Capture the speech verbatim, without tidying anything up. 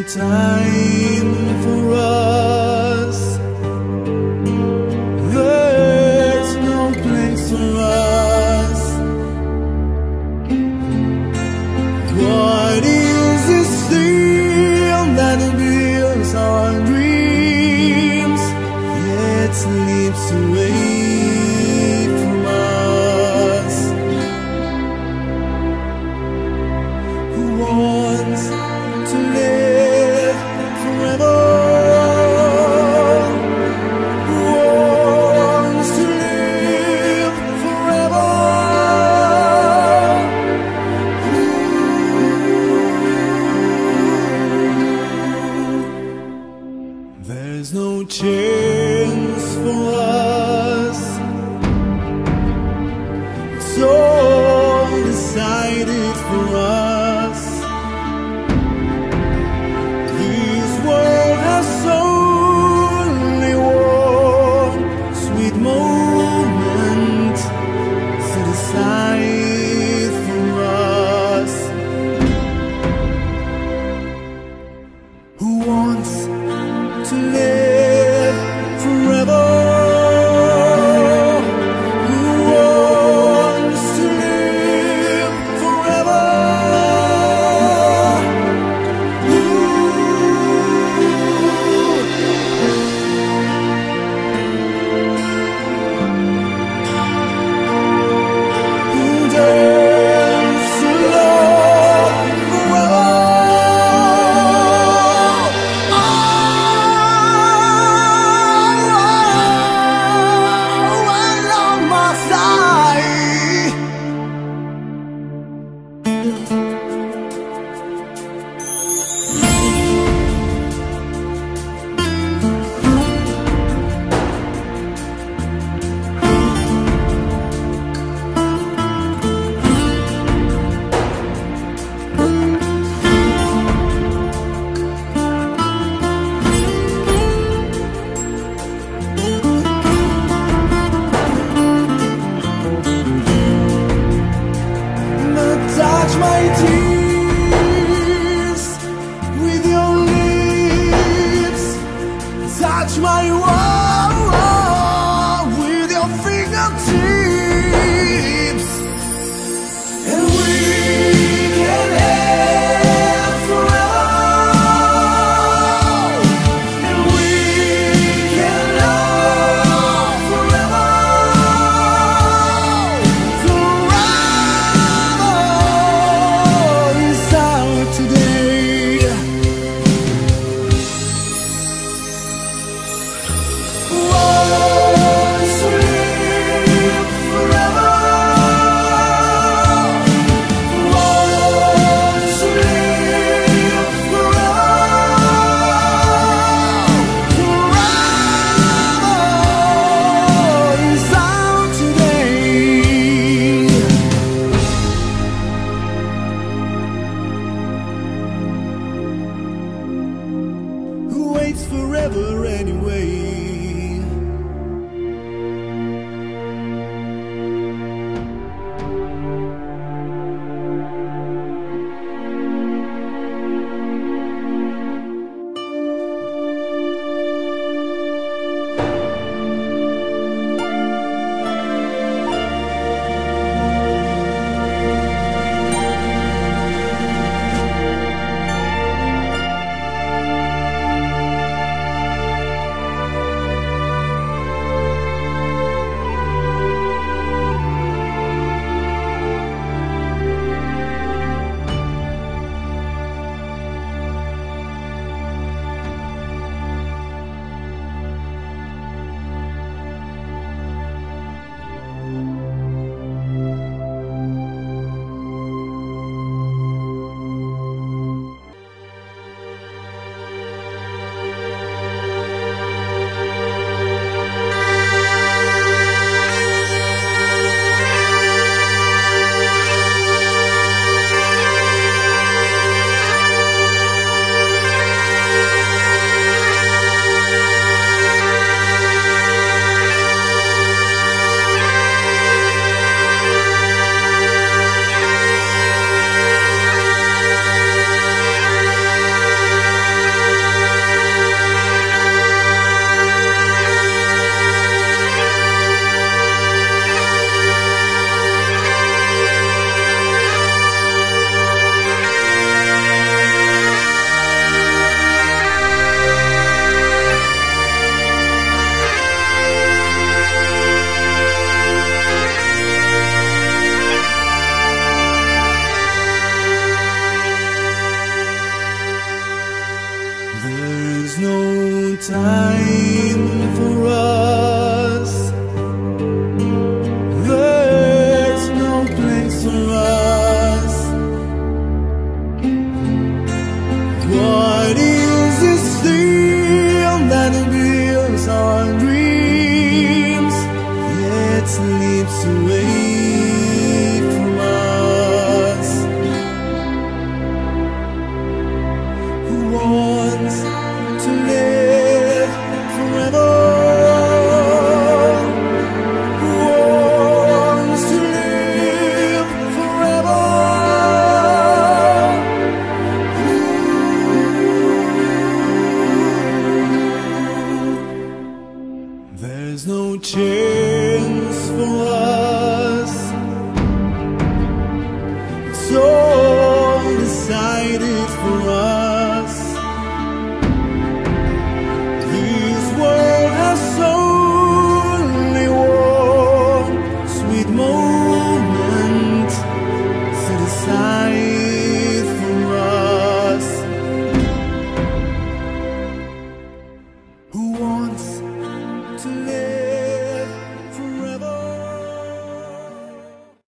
time for us. There's no place for us. What is this thing that builds our dreams, yet slips away from us? Who wants to live forever? Who wants to live forever? There's no chance for us. It's all decided for us. This world has only one sweet moment set aside for us. Who wants to live forever? Who wants to live forever? Who, who dares to love forever? Touch my tears with your lips. Touch my wall with your fingertips. And we can have forever. And we can love forever. Who waits forever anyway? so